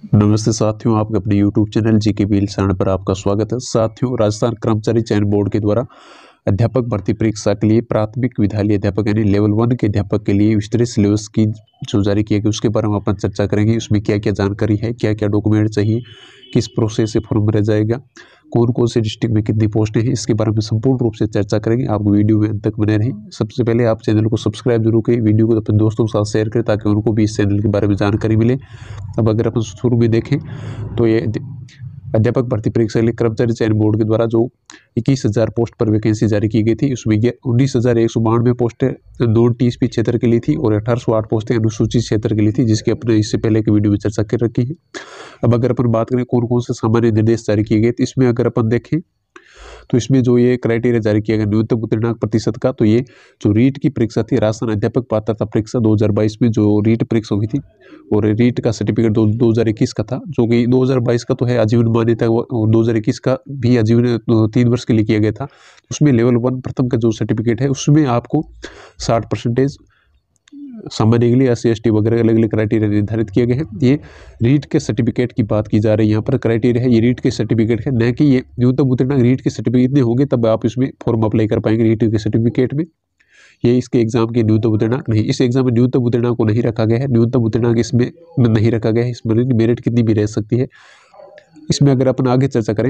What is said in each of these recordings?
नमस्ते साथियों, आपके अपने YouTube चैनल जीके बील चैनल पर आपका स्वागत है। साथियों, राजस्थान कर्मचारी चयन बोर्ड के द्वारा अध्यापक भर्ती परीक्षा के लिए प्राथमिक विद्यालय अध्यापक यानी लेवल 1 के अध्यापक के लिए विस्तृत सिलेबस की जो जारी किया गया उसके बारे में अपन चर्चा करेंगे। उसमें क्या क्या जानकारी है, क्या क्या डॉक्यूमेंट चाहिए, किस प्रोसेस से फॉर्म भरा जाएगा, कौन कौन से डिस्ट्रिक्ट में कितनी पोस्टें हैं, इसके बारे में संपूर्ण रूप से चर्चा करेंगे। आप वीडियो में अंत तक बने रहें। सबसे पहले आप चैनल को सब्सक्राइब जरूर करें, वीडियो को अपने दोस्तों के साथ शेयर करें ताकि उनको भी इस चैनल के बारे में जानकारी मिले। अब अगर अपन शुरू में देखें तो ये अध्यापक भर्ती परीक्षा के लिए कर्मचारी चयन बोर्ड के द्वारा जो 21,000 पोस्ट पर वैकेंसी जारी की गई थी, उसमें 19,192 पोस्टें नॉन टीएसपी क्षेत्र के लिए थी और 1808 पोस्टें अनुसूचित क्षेत्र के लिए थी, जिसकी अपने इससे पहले की वीडियो में चर्चा कर रखी है। अब अगर अपन बात करें कौन कौन से सामान्य निर्देश जारी किए गए, तो इसमें अगर अपन देखें तो इसमें जो ये क्राइटेरिया जारी किया गया न्यूनतम उत्तीर्णांक प्रतिशत का, तो ये जो रीट की परीक्षा थी, राजस्थान अध्यापक पात्रता परीक्षा 2022 में जो रीट परीक्षा हुई थी और रीट का सर्टिफिकेट 2021 का था, जो कि 2022 का तो है आजीवन मान्यता और 2021 का भी आजीवन 3 वर्ष के लिए किया गया था। उसमें लेवल 1 प्रथम का जो सर्टिफिकेट है उसमें आपको 60% सामान्य के लिए SC ST वगैरह अलग अलग क्राइटेरिया निर्धारित किए गए हैं। ये रीट के सर्टिफिकेट की बात की जा रही है, यहाँ पर क्राइटेरिया है ये रीट के सर्टिफिकेट है, न कि ये न्यूनतम उत्तीर्णांक। रीट के सर्टिफिकेट इतने होंगे तब आप इसमें फॉर्म अप्लाई कर पाएंगे रीट के सर्टिफिकेट में। ये इसके एग्जाम के न्यूनतम उत्तीर्णांक नहीं, इस एग्जाम में न्यूनतम उत्तीर्णांक को नहीं रखा गया है, न्यूनतम उत्तीर्णांक इसमें नहीं रखा गया है। इसमें मेरिट कितनी भी रह सकती है। इसमें अगर अपन आगे चर्चा करें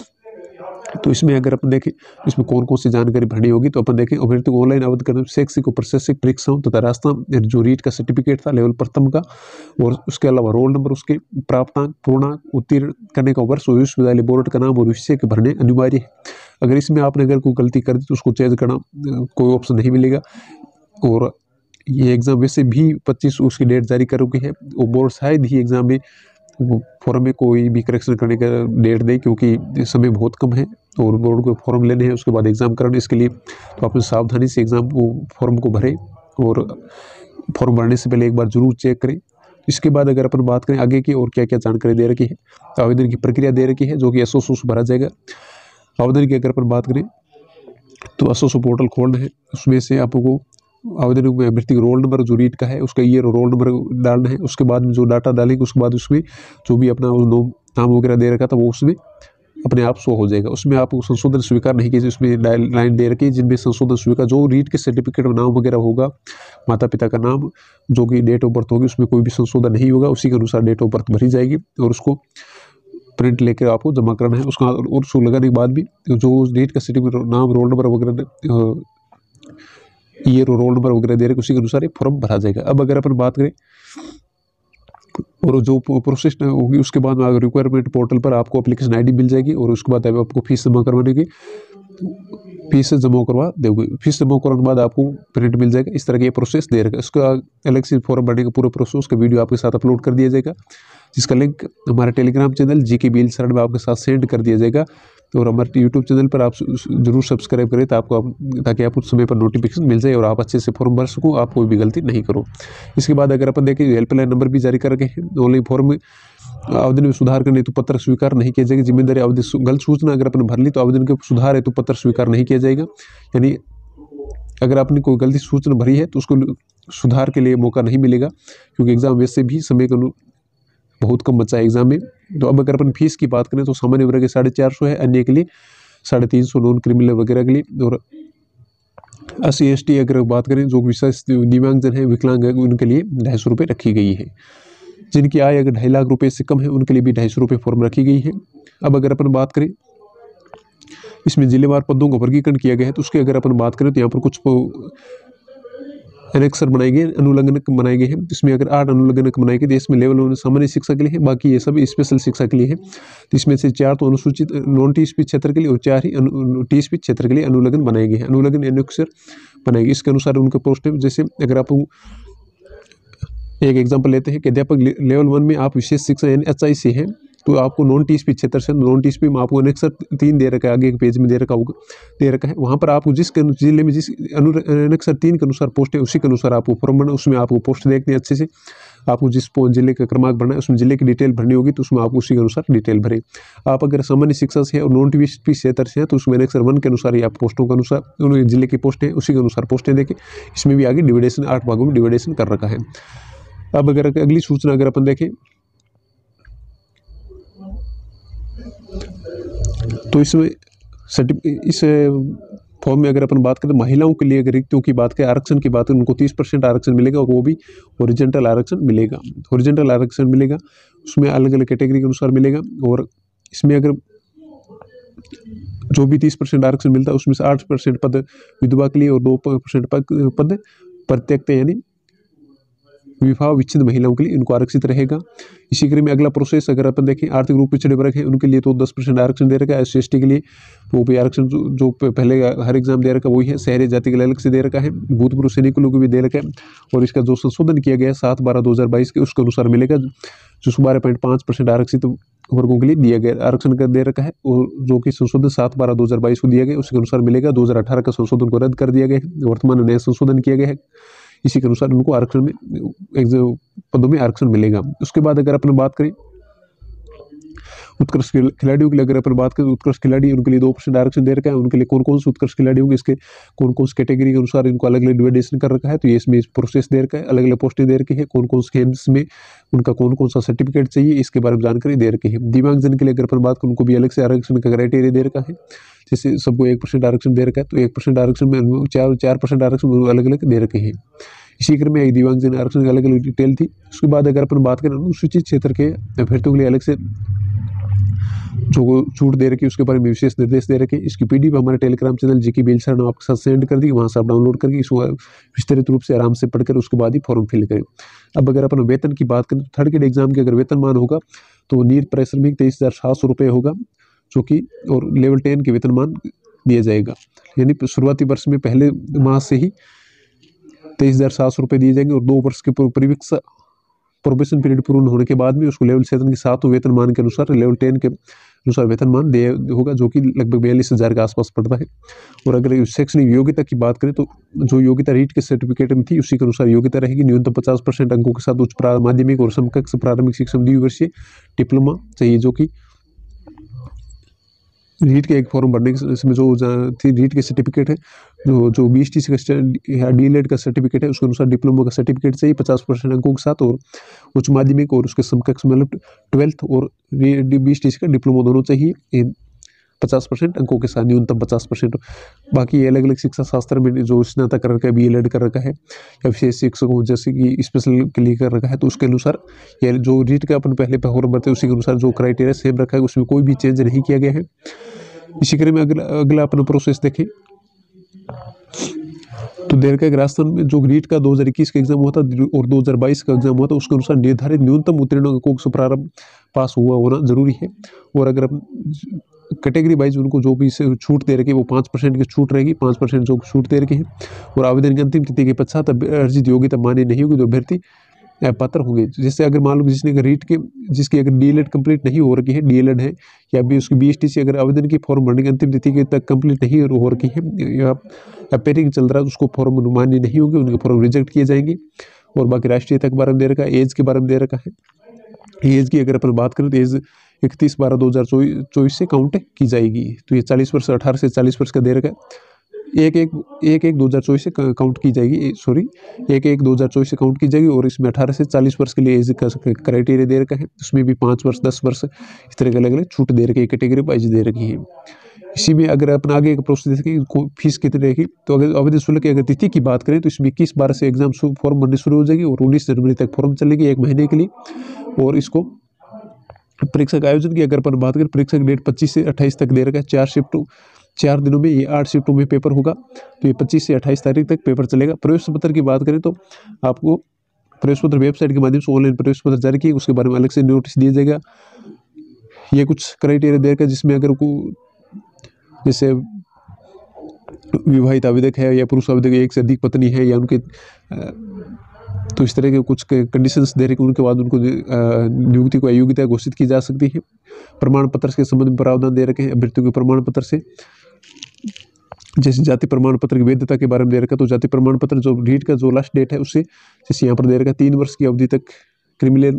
तो इसमें अगर अपन देखें इसमें कौन कौन सी जानकारी भरनी होगी, तो अपन देखें अभ्यर्थी को ऑनलाइन आवेदन करने शैक्षिक और प्रशासनिक परीक्षाओं तथा राजस्थान जो रीट का सर्टिफिकेट था लेवल प्रथम का और उसके अलावा रोल नंबर, उसके प्राप्तांक, पूर्णांक, उत्तीर्ण करने का वर्ष और विश्वविद्यालय बोर्ड का नाम और विषय के भरने अनिवार्य है। अगर इसमें आपने अगर कोई गलती कर दी तो उसको चेंज करना कोई ऑप्शन नहीं मिलेगा। और ये एग्जाम वैसे भी 25 उसकी डेट जारी कर रखी है और बोर्ड शायद ही एग्जाम में फॉर्म में कोई भी करेक्शन करने का डेट दे, क्योंकि समय बहुत कम है और बोर्ड को फॉर्म लेने हैं उसके बाद एग्जाम कराने। इसके लिए तो आप सावधानी से एग्जाम को फॉर्म को भरें और फॉर्म भरने से पहले एक बार जरूर चेक करें। इसके बाद अगर अपन बात करें आगे की और क्या क्या जानकारी दे रखी है, तो आवेदन की प्रक्रिया दे रखी है जो कि SOSO से भरा जाएगा। आवेदन की अगर अपन बात करें तो SOSO पोर्टल खोलना है, उसमें से आपको आवेदन में अभ्यर्थी का रोल नंबर जो रीट का है उसका ईयर और रोल नंबर डालना है। उसके बाद में जो डाटा डालेंगे उसके बाद उसमें जो भी अपना नाम वगैरह दे रखा था वो उसमें अपने आप शो हो जाएगा। उसमें आपको संशोधन स्वीकार नहीं कीजिए, उसमें लाइन दे रखी है जिनमें संशोधन स्वीकार, जो रीट के सर्टिफिकेट में नाम वगैरह होगा, माता पिता का नाम, जो कि डेट ऑफ बर्थ होगी, उसमें कोई भी संशोधन नहीं होगा, उसी के अनुसार डेट ऑफ बर्थ भरी जाएगी और उसको प्रिंट लेकर आपको जमा करना है। उसका और उसको लगाने के बाद भी जो रीट का सर्टिफिकेट नाम, रोल नंबर वगैरह, ईयर और रोल नंबर वगैरह दे रहे उसी के अनुसार ये फॉर्म भरा जाएगा। अब अगर अपन बात करें और जो प्रोसेस होगी उसके बाद में रिक्वायरमेंट पोर्टल पर आपको एप्लीकेशन ID मिल जाएगी और उसके बाद आपको फीस जमा करवाने की फीस जमा करवा दोगे। फीस जमा करने के बाद आपको प्रिंट मिल जाएगा। इस तरह का ये प्रोसेस दे रखा है। उसका अलग से फॉर्म भरने का पूरा प्रोसेस का वीडियो आपके साथ अपलोड कर दिया जाएगा, जिसका लिंक हमारे टेलीग्राम चैनल जीके बील शरण में आपके साथ सेंड कर दिया जाएगा। और हमारे यूट्यूब चैनल पर आप जरूर सब्सक्राइब करें ताकि आपको समय पर नोटिफिकेशन मिल जाए और आप अच्छे से फॉर्म भर सको, आप कोई भी गलती नहीं करो। इसके बाद अगर अपन देखें हेल्पलाइन नंबर भी जारी कर रखे हैं। ऑनलाइन फॉर्म में आवेदन में सुधार करने हेतु पत्र स्वीकार नहीं किया जाएगा। जिम्मेदारी आवेदन गलत सूचना अगर अपन भर ली तो आवेदन के सुधार हेतु पत्र स्वीकार नहीं किया जाएगा। यानी अगर आपने कोई गलती सूचना भरी है तो उसको सुधार के लिए मौका नहीं मिलेगा, क्योंकि एग्जाम वैसे भी समय का बहुत कम बचा है एग्जाम में। तो अब अगर अपन फीस की बात करें तो सामान्य वर्ग के 450 है, अन्य के लिए 350, नॉन क्रिमिनल वगैरह के लिए। और SC ST अगर बात करें जो विशेष दिव्यांगजन है, विकलांग है, उनके लिए 250 रुपये रखी गई है। जिनकी आय अगर 2.5 लाख रुपये से कम है उनके लिए भी 250 रुपये फॉर्म रखी गई है। अब अगर अपन बात करें इसमें जिलेवार पदों का वर्गीकरण किया गया है, तो उसके अगर अपन बात करें तो यहाँ पर कुछ एनेक्सर बनाए गए, अनुलग्नक बनाए गए हैं। इसमें अगर 8 अनुलग्नक बनाए गए तो इसमें लेवल 1 सामान्य शिक्षा के लिए है, बाकी ये सब स्पेशल शिक्षा के लिए है। तो इसमें से 4 तो अनुसूचित नॉन टीएसपी क्षेत्र के लिए और 4 ही टीएसपी क्षेत्र के लिए अनुलग्न बनाए गए हैं। अनुलग्न एनेक्सर बनाए गए, इसके अनुसार उनके पोस्ट है। जैसे अगर आप एक एग्जाम्पल लेते हैं कि अध्यापक लेवल 1 में आप विशेष शिक्षा यानी HIC है, तो आपको नॉन टीएसपी क्षेत्र से, नॉन टीएसपी में आपको एनेक्सर 3 दे रखा है, आगे एक पेज में दे रखा है। वहाँ पर आपको जिस जिले में जिस एनेक्सर 3 के अनुसार पोस्ट है उसी के अनुसार आपको फॉर्म भरना, उसमें आपको पोस्ट देखनी है अच्छे से। आपको जिस जिले का क्रमांक भरना है उसमें जिले की डिटेल भरनी होगी, तो उसमें आप उसी के अनुसार डिटेल भरें। आप अगर सामान्य शिक्षा से है और नॉन टीएसपी क्षेत्र से है तो उसमें एनेक्सर 1 के अनुसार ही आप पोस्टों के अनुसार जिले की पोस्टें उसी के अनुसार पोस्टें देखें। इसमें भी आगे डिविडेशन 8 भागों में डिविडेशन कर रखा है। अब अगर अगली सूचना अगर अपन देखें तो इसमें इस फॉर्म में अगर अपन बात करें महिलाओं के लिए, अगर रिक्तियों की बात करें, आरक्षण की बात करें, उनको 30% आरक्षण मिलेगा और वो भी हॉरिजॉन्टल आरक्षण मिलेगा। हॉरिजॉन्टल आरक्षण मिलेगा, उसमें अलग अलग कैटेगरी के अनुसार मिलेगा। और इसमें अगर जो भी 30% आरक्षण मिलता है उसमें से 8% पद विधवा के लिए और 2% पद प्रत्यक्त यानी विवाह विच्छिन्न महिलाओं के लिए इनको आरक्षित रहेगा। इसी क्रम में अगला प्रोसेस अगर अपन देखें, आर्थिक रूप पिछड़े वर्ग हैं उनके लिए तो 10% आरक्षण दे रखा है। SC/ST के लिए वो भी आरक्षण जो पहले हर एग्जाम दे रखा है वही है। शहरी जाति के लिए अलग से दे रखा है। भूतपूर्व सैनिकों को भी दे रखा है। और इसका जो संशोधन किया गया है 7/12/2022 के, उसके अनुसार मिलेगा, जो 12.5% आरक्षित वर्गों के लिए दिया गया आरक्षण कर दे रखा है। और जो कि संशोधन 7/12/2022 को दिया गया उसके अनुसार मिलेगा। 2018 का संशोधन को रद्द कर दिया गया है, वर्तमान नया संशोधन किया गया है। इसी के अनुसार उनको आरक्षण में पदों में आरक्षण मिलेगा। उसके बाद अगर अपन बात करें उत्कृष्ट खिलाड़ियों के लिए, अगर अपन बात करें उत्कृष्ट खिलाड़ी, उनके लिए 2% आरक्षण दे रखा है। उनके लिए कौन कौन से उत्कृष्ट खिलाड़ी होंगे, इसके कौन कौन से कैटेगरी के अनुसार इनको अलग अलग डिवाइडेशन कर रखा है। तो ये इसमें प्रोसेस दे रखा है, अलग अलग पोस्टें दे रखी है, कौन कौन से गेम्स में उनका कौन कौन सा सर्टिफिकेट चाहिए, इसके बारे में जानकारी दे रखी है। दिव्यांगजन के लिए अगर अपन बात करें, उनको भी अलग से आरक्षण का क्राइटेरिया दे रखा है। जैसे सबको 1% आरक्षण दे रखा है, तो 1% आरक्षण में 4% आरक्षण अलग अलग दे रखे हैं। इसी क्रम में एक दिव्यांगजन आरक्षण की अलग अलग डिटेल थी। उसके बाद अगर अपन बात करें अनुसूचित क्षेत्र के अभ्यर्थियों के लिए अलग से जो छूट दे रखी है उसके बारे में विशेष निर्देश दे रखे। इसकी PDF हमारे टेलीग्राम चैनल जीके बिल सर ने आपके साथ सेंड कर दी, वहाँ से आप डाउनलोड करके इसको विस्तृत रूप से आराम से पढ़कर उसके बाद ही फॉर्म फिल करें। अब अगर अपन वेतन की बात करें तो थर्ड ग्रेड एग्जाम के अगर वेतनमान होगा तो नियत परिश्रमिक 23,700 रुपये होगा, जो कि और लेवल 10 के वेतनमान दिया जाएगा। यानी शुरुआती वर्ष में पहले माह से ही 23,700 रुपये दिए जाएंगे और 2 वर्ष के प्रोबेशन पीरियड पूर्ण होने के बाद में उसको लेवल 7 के 7 वेतनमान के अनुसार लेवल 10 के अनुसार वेतनमान दे होगा, जो कि लगभग 42,000 के आसपास पड़ता है। और अगर शैक्षणिक योग्यता की बात करें तो जो योग्यता रीट के सर्टिफिकेट में थी उसी के अनुसार योग्यता रहेगी। न्यूनतम 50% अंकों के साथ उच्च माध्यमिक और समकक्ष प्रारंभिक शिक्षा में द्विवर्षीय डिप्लोमा चाहिए, जो कि रीट के एक फॉर्म भरने के इसमें जो थी रीट के सर्टिफिकेट है, जो BSTC का DLED का सर्टिफिकेट है उसके अनुसार डिप्लोमा का सर्टिफिकेट चाहिए 50% अंकों के साथ, और उच्च माध्यमिक और उसके समकक्ष मतलब 12th और BSTC का डिप्लोमा दोनों चाहिए 50% अंकों के साथ, न्यूनतम 50%। बाकी अलग अलग शिक्षा शास्त्र में जो स्नातक कर रखा है, BLED कर रखा है या विशेष शिक्षकों जैसे कि स्पेशल के लिए कर रखा है, तो उसके अनुसार या जो रीट का अपन पहले फॉर्म भरते हैं उसी के अनुसार जो क्राइटेरिया सेम रखा है, उसमें कोई भी चेंज नहीं किया गया है। इसी क्रम में अगला अपन प्रोसेस देखें तो देर का राजस्थान में जो रीट का 2021 का एग्जाम हुआ था और 2022 का एग्जाम हुआ था उसके अनुसार निर्धारित न्यूनतम उत्तीर्ण अंकों से प्रारंभ पास हुआ होना जरूरी है। और अगर कैटेगरी वाइज उनको जो भी छूट दे रखी है वो 5% की छूट रहेगी, 5% जो छूट दे रखी है। और आवेदन की अंतिम तिथि के पश्चात अर्जित योग्यता मान्य नहीं होगी तो अभ्यर्थी पात्र होंगे। जैसे अगर मान लो जिसने रीट के जिसकी अगर DLED कंप्लीट नहीं हो रखी है, DLED है या भी उसकी BSTC अगर आवेदन की फॉर्म भरने की अंतिम तिथि के तक कंप्लीट नहीं हो रखी है या अपेयरिंग चल रहा है, उसको फॉर्म मान्य नहीं होंगे, उनके फॉर्म रिजेक्ट किए जाएंगे। और बाकी राष्ट्रीयता के बारे में दे रखा है, एज के बारे में दे रखा है। एज की अगर अपन बात करें तो एज 31/12/2024 से काउंट की जाएगी। तो ये 40 वर्ष 18 से 40 वर्ष का दे रखा है। 1/1/2024 से काउंट की जाएगी, सॉरी 1/1/2024 से काउंट की जाएगी। और इसमें 18 से 40 वर्ष के लिए एज का क्राइटेरिया दे रखा है, उसमें भी 5 वर्ष 10 वर्ष इस तरह के अलग अलग छूट दे रखी है, कैटेगरी वाइज दे रखी है। इसी में अगर अपन आगे एक प्रोसेस देखें फीस कितनी रहेगी, तो अगर आवेदन शुल्क की अगर तिथि की बात करें तो इसमें 21/12 से एग्जाम फॉर्म भरने शुरू हो जाएगी और 19 जनवरी तक फॉर्म चलेगी 1 महीने के लिए। और इसको परीक्षा का आयोजन की अगर अपन बात करें, परीक्षा की डेट 25 से 28 तक दे रखा है। 4 दिनों में ये 8 शिफ्टों में पेपर होगा, तो ये 25 से 28 तारीख तक पेपर चलेगा। प्रवेश पत्र की बात करें तो आपको प्रवेश पत्र वेबसाइट के माध्यम से ऑनलाइन प्रवेश पत्र जारी किए, उसके बारे में अलग से नोटिस दिया जाएगा। ये कुछ क्राइटेरिया देगा जिसमें अगर को जैसे विवाहित आवेदक है या पुरुष आवेदक एक से अधिक पत्नी है या उनके तो इस तरह के कुछ कंडीशंस दे रहे कि उनके बाद उनको नियुक्ति को अयोग्यता घोषित की जा सकती है। प्रमाण पत्र के संबंध में प्रावधान दे रखे हैं अभ्यर्थियों के प्रमाण पत्र से, जैसे जाति प्रमाण पत्र की वैधता के बारे में दे रखा है। तो जाति प्रमाण पत्र जो रीट का जो लास्ट डेट है उससे जैसे यहाँ पर दे रखा है 3 वर्ष की अवधि तक क्रिमिनल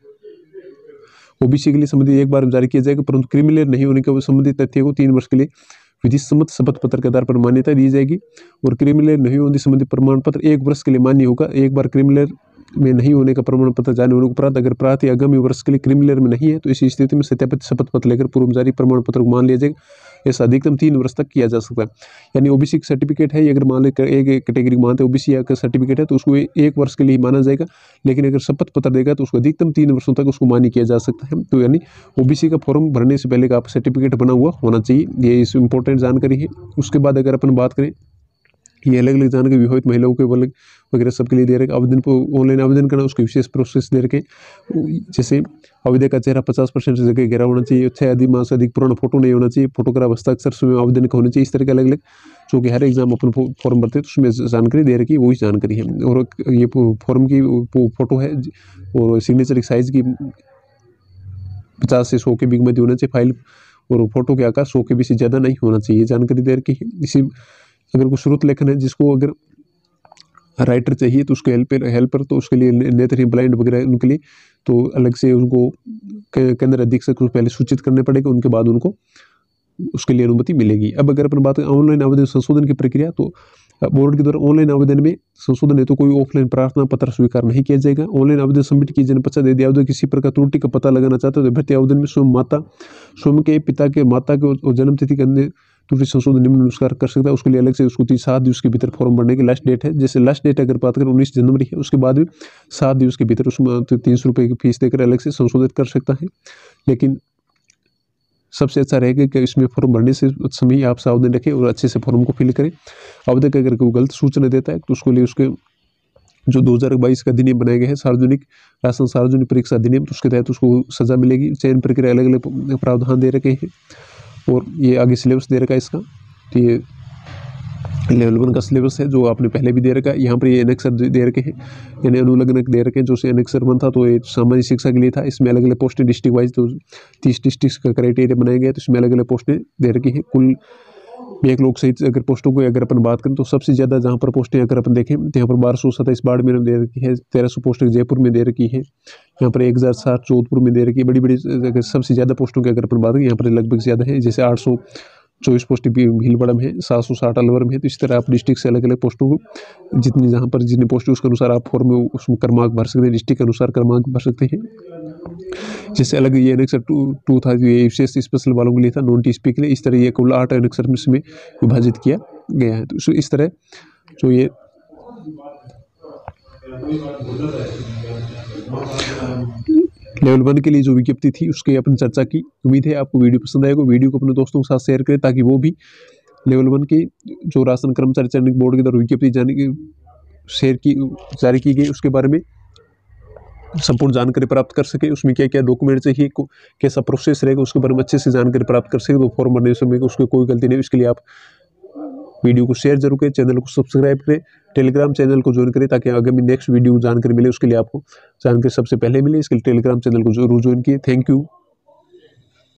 OBC के लिए संबंधित एक बार जारी किया जाएगा, परंतु क्रिमिनल नहीं होने के संबंधित तथ्य को 3 वर्ष के लिए विधि सम्मत शपथ पत्र के आधार पर मान्यता दी जाएगी। और क्रिमिनल नहीं होने संबंधित प्रमाण पत्र 1 वर्ष के लिए मान्य होगा। एक बार क्रिमिनल में नहीं होने का प्रमाण पत्र जारी होने के उपरांत अगर प्राप्त या आगामी वर्ष के लिए क्रिमिनल में नहीं है तो इस स्थिति में सत्यापित शपथ पत्र लेकर पूर्व जारी प्रमाण पत्र को मान लिया जाएगा। ऐसा अधिकतम 3 वर्ष तक किया जा सकता है। यानी ओबीसी का सर्टिफिकेट है, अगर मान लेकर एक कैटेगरी मानते हैं ओबीसी का सर्टिफिकेट है तो उसको 1 वर्ष के लिए माना जाएगा, लेकिन अगर शपथ पत्र देगा तो उसको अधिकतम 3 वर्षों तक उसको मान्य किया जा सकता है। तो यानी ओबीसी का फॉर्म भरने से पहले का आप सर्टिफिकेट बना हुआ होना चाहिए, ये इस इंपॉर्टेंट जानकारी है। उसके बाद अगर अपन बात करें, ये अलग अलग जानकारी विवाहित महिलाओं के वगैरह सबके लिए दे रखे। आवेदन को ऑनलाइन आवेदन करना, उसकी विशेष प्रोसेस दे रखे, जैसे आवेदक का चेहरा 50% से जगह घेरा होना चाहिए, 6 माह से अधिक पुराना फोटो नहीं होना चाहिए, फोटोग्राफ हस्ताक्षर स्वयं आवेदन का होना चाहिए। इस तरह के अलग अलग जो कि हर एग्जाम अपन फॉर्म भरते हैं तो उसमें जानकारी दे रखी, वही जानकारी है। और ये फॉर्म की फोटो है और सिग्नेचर की साइज की 50 से 100 के बीच में होना चाहिए फाइल, और फोटो के आकार 100 KB से ज़्यादा नहीं होना चाहिए, जानकारी दे रखी है। इसी अगर कोई स्रोत लेखन है जिसको अगर राइटर चाहिए तो उसके हेल्पर तो उसके लिए नेत्रहीन ब्लाइंड वगैरह उनके लिए तो अलग से उनको केंद्र अधीक्षक को पहले सूचित करने पड़ेगा, उनके बाद उनको उसके लिए अनुमति मिलेगी। अब अगर अपन बात करें ऑनलाइन आवेदन संशोधन की प्रक्रिया, तो बोर्ड के द्वारा ऑनलाइन आवेदन में संशोधन है तो कोई ऑफलाइन प्रार्थना पत्र स्वीकार नहीं किया जाएगा। ऑनलाइन आवेदन सबमिट किए जाने पश्चात यदि आवेदक किसी प्रकार त्रुटि का पता लगाना चाहते हो तो भर्ती आवेदन में स्वयं के पिता के माता के और जन्म तिथि के अन्य त्रुटि संशोधन निम्नानुसार कर सकता है। उसके लिए अलग से उसको 7 दिवस के भीतर फॉर्म भरने की लास्ट डेट है। जैसे लास्ट डेट अगर बात करें 19 जनवरी है, उसके बाद भी 7 दिवस के भीतर उसमें 300 रुपये की फीस देकर अलग से संशोधित कर सकता है। लेकिन सबसे अच्छा रहेगा कि इसमें फॉर्म भरने से समय आप सावधान रखें और अच्छे से फॉर्म को फिल करें। आवेदक अगर कोई गलत सूचना देता है तो उसके लिए उसके जो 2022 का अधिनियम बनाए गए हैं सार्वजनिक परीक्षा अधिनियम, तो उसके तहत उसको सजा मिलेगी। चयन प्रक्रिया अलग अलग प्रावधान दे रखे हैं और ये आगे सिलेबस दे रखा है इसका। तो ये लेवल 1 का सिलेबस है जो आपने पहले भी दे रखा है। यहाँ पर ये एनेक्सर दे रखे हैं, यानी अनुलग्नक दे रखे हैं। जो एनेक्सर 1 था तो ये सामान्य शिक्षा के लिए था, इसमें अलग अलग पोस्टें डिस्ट्रिक्ट वाइज तो 30 डिस्ट्रिक्ट का क्राइटेरिया बनाया गया, तो इसमें अलग अलग पोस्टें दे रखी है। कुल 1 लोक सहित अगर पोस्टों को अगर अपन बात करें तो सबसे ज़्यादा जहाँ पर पोस्टें अगर अपन देखें तो यहाँ पर 1227 बाड़मेर में दे रखी है, 1300 पोस्टें जयपुर में दे रखी है, यहाँ पर 1060 जोधपुर में दे रखी है। बड़ी बड़ी अगर सबसे ज़्यादा पोस्टों की अगर अपन बात करें यहाँ पर लगभग ज़्यादा है, जैसे 824 पोस्टें भीलवाड़ा में है, 760 अलवर में है। तो इस तरह आप डिस्ट्रिक्ट से अलग अलग पोस्टों को जितनी जहाँ पर जितनी पोस्ट उसके अनुसार आप फॉर्म में उसमें क्रमांक भर सकते हैं, डिस्ट्रिक्ट के अनुसार क्रमांक भर सकते हैं। जैसे अलग ये एनेक्सर 2 था, ये विशेष स्पेशल वालों के लिए था, नॉन टीएसपी के लिए। इस तरह ये कुल 8 एनेक्सर में विभाजित किया गया है। तो इस तरह जो ये लेवल 1 के लिए जो विज्ञप्ति थी उसकी अपन चर्चा की। उम्मीद है आपको वीडियो पसंद आएगा। वीडियो को अपने दोस्तों के साथ शेयर करें ताकि वो भी लेवल 1 की जो राशन कर्मचारी चयन बोर्ड के द्वारा विज्ञप्ति जारी की गई उसके बारे में संपूर्ण जानकारी प्राप्त कर सके। उसमें क्या क्या डॉक्यूमेंट चाहिए, कैसा प्रोसेस रहेगा, उसके बारे में अच्छे से जानकारी प्राप्त कर सके। तो फॉर्म भरने समय उसमें कोई गलती नहीं, इसके लिए आप वीडियो को शेयर जरूर करें, चैनल को सब्सक्राइब करें, टेलीग्राम चैनल को ज्वाइन करें ताकि आगामी नेक्स्ट वीडियो जानकारी मिले उसके लिए आपको जानकारी सबसे पहले मिले। इसके लिए टेलीग्राम चैनल को जरूर ज्वाइन किए। Thank you.